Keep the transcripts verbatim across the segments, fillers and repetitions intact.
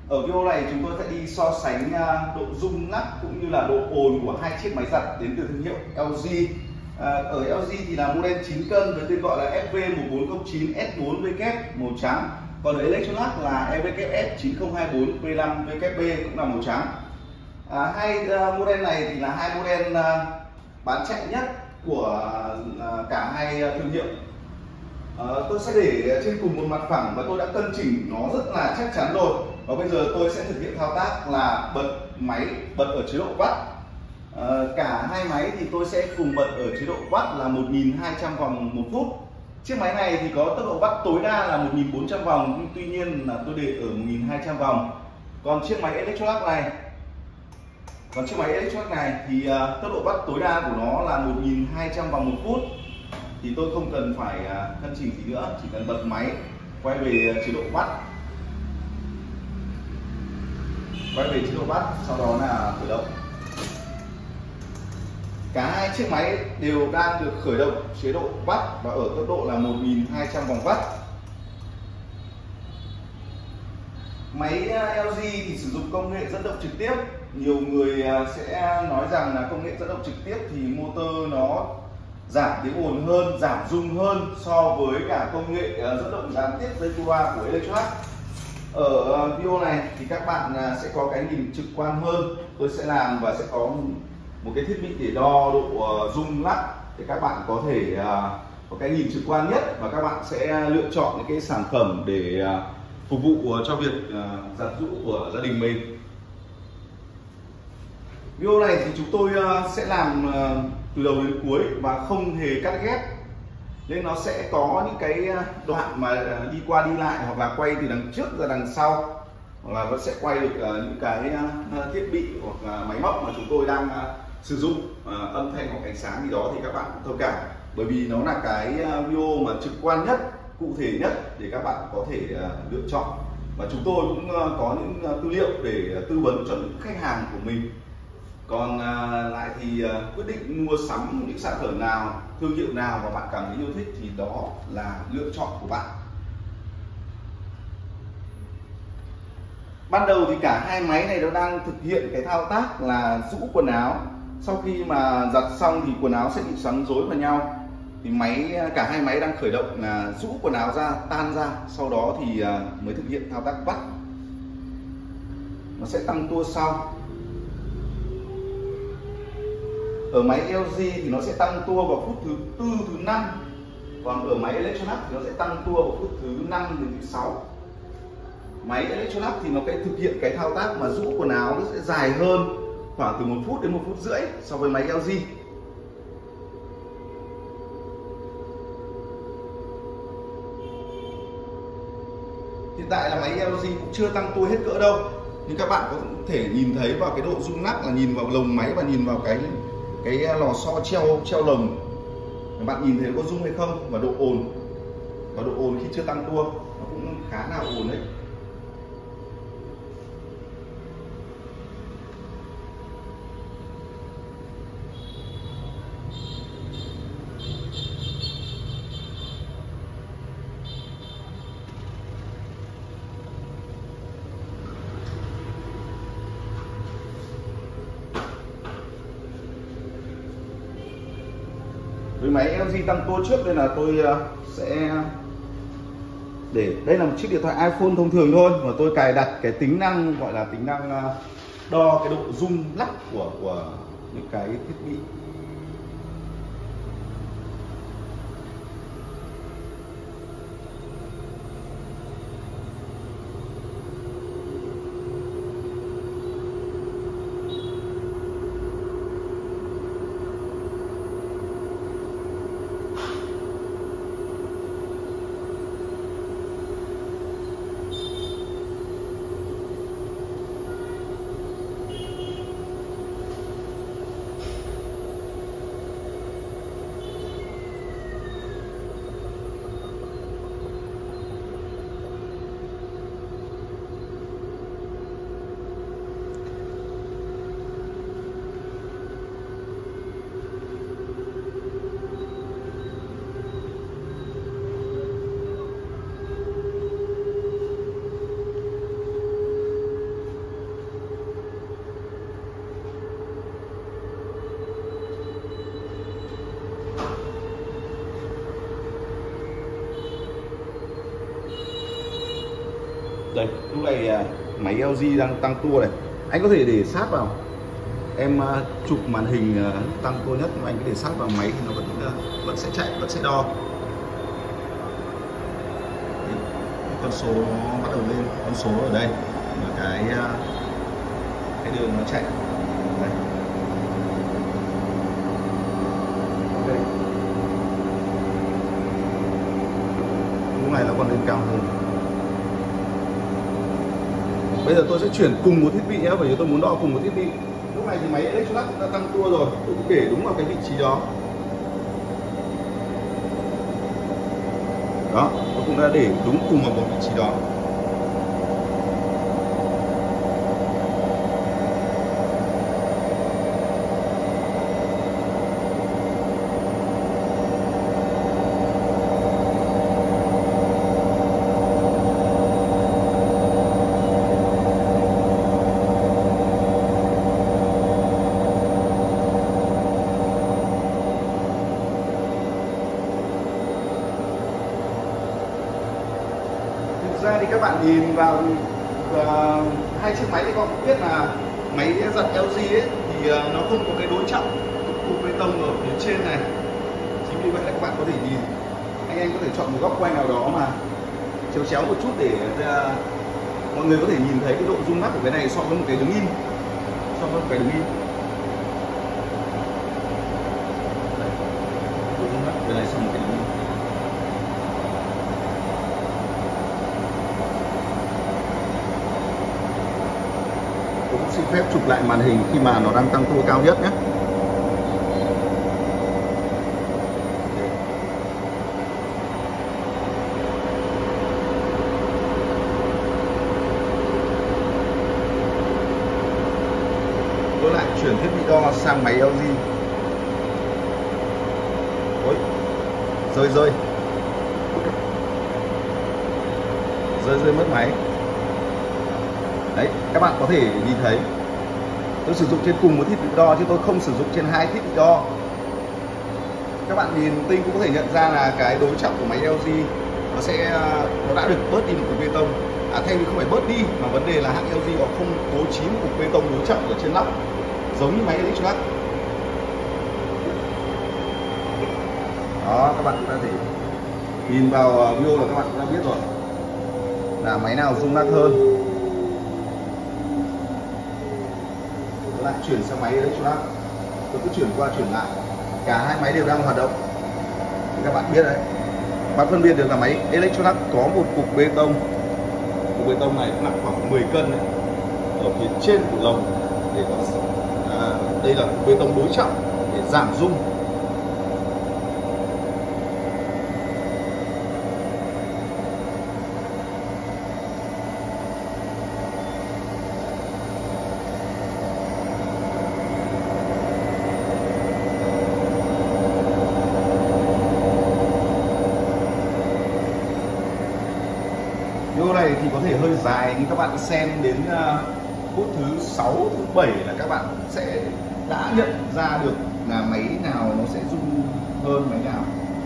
Ở video này chúng tôi sẽ đi so sánh độ rung lắc cũng như là độ ồn của hai chiếc máy giặt đến từ thương hiệu lờ giê. À, ở lờ giê thì là model chín cân với tên gọi là ép vê một bốn không chín S bốn W màu trắng. Còn ở Electrolux là e vê kép ét chín không hai bốn P năm W B cũng là màu trắng. À, hai uh, model này thì là hai model uh, bán chạy nhất của uh, cả hai uh, thương hiệu. Uh, tôi sẽ để trên cùng một mặt phẳng và tôi đã cân chỉnh nó rất là chắc chắn rồi. Và bây giờ tôi sẽ thực hiện thao tác là bật máy, bật ở chế độ watt. Uh, cả hai máy thì tôi sẽ cùng bật ở chế độ watt là một nghìn hai trăm vòng một phút. Chiếc máy này thì có tốc độ watt tối đa là một nghìn bốn trăm vòng, nhưng tuy nhiên là tôi để ở một nghìn hai trăm vòng. Còn chiếc máy Electrolux này, còn chiếc máy Electrolux này thì uh, tốc độ watt tối đa của nó là một nghìn hai trăm vòng một phút. Thì tôi không cần phải uh, cân chỉnh gì nữa, chỉ cần bật máy, quay về chế độ watt, quay về chế độ watt, sau đó là khởi động. Cả hai chiếc máy đều đang được khởi động chế độ watt và ở tốc độ là một nghìn hai trăm vòng watt. Máy lờ giê thì sử dụng công nghệ dẫn động trực tiếp. Nhiều người sẽ nói rằng là công nghệ dẫn động trực tiếp thì motor nó giảm tiếng ồn hơn, giảm rung hơn so với cả công nghệ dẫn động gián tiếp dây tua của Electrolux. Ở video này thì các bạn sẽ có cái nhìn trực quan hơn. Tôi sẽ làm và sẽ có một cái thiết bị để đo độ rung lắc để các bạn có thể có cái nhìn trực quan nhất, và các bạn sẽ lựa chọn những cái sản phẩm để phục vụ cho việc giặt giũ của gia đình mình. Video này thì chúng tôi sẽ làm từ đầu đến cuối và không hề cắt ghép, nên nó sẽ có những cái đoạn mà đi qua đi lại hoặc là quay từ đằng trước ra đằng sau, hoặc là nó sẽ quay được những cái thiết bị hoặc là máy móc mà chúng tôi đang sử dụng, âm thanh hoặc ánh sáng gì đó thì các bạn thông cảm, bởi vì nó là cái video mà trực quan nhất, cụ thể nhất để các bạn có thể lựa chọn. Và chúng tôi cũng có những tư liệu để tư vấn cho những khách hàng của mình. Còn lại thì quyết định mua sắm những sản phẩm nào, thương hiệu nào mà bạn cảm thấy yêu thích thì đó là lựa chọn của bạn. Ban đầu thì cả hai máy này nó đang thực hiện cái thao tác là rũ quần áo. Sau khi mà giặt xong thì quần áo sẽ bị xoắn rối vào nhau. Thì máy cả hai máy đang khởi động là rũ quần áo ra, tan ra, sau đó thì mới thực hiện thao tác vắt. Nó sẽ tăng tua sau. Ở máy lờ giê thì nó sẽ tăng tua vào phút thứ tư, thứ năm. Còn ở máy Electrolux thì nó sẽ tăng tua vào phút thứ năm đến thứ sáu. Máy Electrolux thì nó sẽ thực hiện cái thao tác mà rũ quần áo nó sẽ dài hơn, khoảng từ một phút đến một phút rưỡi so với máy lờ giê. Hiện tại là máy lờ giê cũng chưa tăng tua hết cỡ đâu, nhưng các bạn có thể nhìn thấy vào cái độ rung lắc là nhìn vào lồng máy và nhìn vào cái cái lò xo treo treo lồng, các bạn nhìn thấy có rung hay không, và độ ồn và độ ồn khi chưa tăng tua nó cũng khá là ồn đấy. Với máy lờ giê tăng tua trước, đây là tôi sẽ để đây là một chiếc điện thoại iPhone thông thường thôi, mà tôi cài đặt cái tính năng gọi là tính năng đo cái độ rung lắc của của những cái thiết bị. Đây, lúc này máy lờ giê đang tăng tua này. Anh có thể để sát vào. Em chụp màn hình tăng tua nhất, anh có để sát vào máy thì nó vẫn vẫn sẽ chạy, vẫn sẽ đo. Đấy, con số nó bắt đầu lên, con số ở đây và cái cái đường nó chạy. Đây. Okay. Lúc này nó còn lên cao hơn. Bây giờ tôi sẽ chuyển cùng một thiết bị nhé, bởi vì tôi muốn đo cùng một thiết bị. Lúc này thì máy Electrolux đã tăng tua rồi, tôi cũng để đúng vào cái vị trí đó. Đó, tôi cũng đã để đúng cùng vào một vị trí đó. Ra thì các bạn nhìn vào uh, hai chiếc máy thì các bạn cũng biết là máy giặt lờ giê ấy, thì uh, nó không có cái đối trọng cục bê tông ở phía trên này. Chính vì vậy là các bạn có thể nhìn, anh em có thể chọn một góc quay nào đó mà chéo chéo một chút để uh, mọi người có thể nhìn thấy cái độ rung lắc của cái này so với một cái đứng im, so với một cái đứng im. Đây, độ rung lắc của cái này so với một cái đứng im. Tôi cũng xin phép chụp lại màn hình khi mà nó đang tăng tua cao nhất nhé. Tôi lại chuyển thiết bị đo sang máy lờ giê. Ôi, rơi rơi rơi rơi mất máy. Đấy, các bạn có thể nhìn thấy tôi sử dụng trên cùng một thiết bị đo chứ tôi không sử dụng trên hai thiết bị đo. Các bạn nhìn tinh cũng có thể nhận ra là cái đối trọng của máy lờ giê nó sẽ nó đã được bớt đi một cục bê tông. À, thay vì không phải bớt đi mà vấn đề là hãng lờ giê họ không bố trí một cục bê tông đối trọng ở trên nóc giống như máy Electrolux. Đó, các bạn cũng đã thể nhìn vào video là các bạn cũng đã biết rồi là máy nào rung lắc hơn. Lại chuyển sang máy Electrolux, tôi cứ chuyển qua chuyển lại, cả hai máy đều đang hoạt động thì các bạn biết đấy, bạn phân biệt được là máy Electrolux có một cục bê tông, cục bê tông này nặng khoảng mười cân này, ở phía trên của lồng để có, à, đây là cục bê tông đối trọng để giảm rung. Video này thì có thể hơi dài nhưng các bạn xem đến uh, phút thứ sáu, thứ bảy là các bạn sẽ đã nhận ra được là máy nào nó sẽ rung hơn máy nào.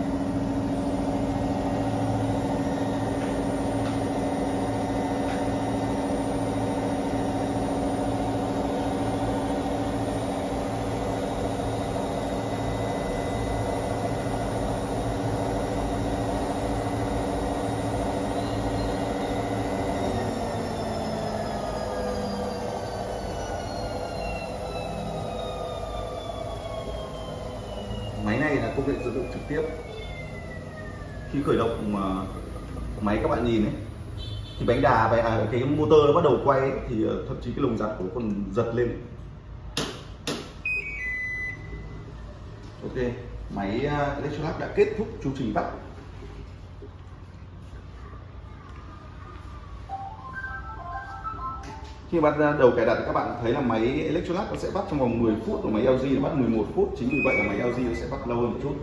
Máy này là công nghệ tự động trực tiếp. Khi khởi động mà máy các bạn nhìn ấy, thì bánh đà và à, cái motor nó bắt đầu quay ấy, thì thậm chí cái lồng giặt của nó còn giật lên. Ok, máy Electrolux đã kết thúc chu trình vắt. Khi bắt đầu cài đặt các bạn thấy là máy Electrolux nó sẽ bắt trong vòng mười phút, và máy lờ giê nó bắt mười một phút. Chính vì vậy là máy lờ giê nó sẽ bắt lâu hơn một chút.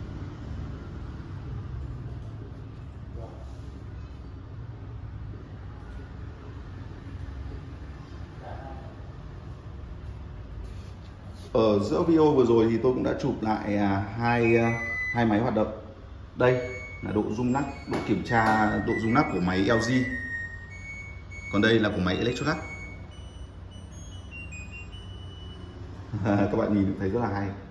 Ở giữa video vừa rồi thì tôi cũng đã chụp lại hai hai máy hoạt động. Đây là độ rung lắc, độ kiểm tra độ rung lắc của máy lờ giê. Còn đây là của máy Electrolux. Các bạn nhìn thấy rất là hay.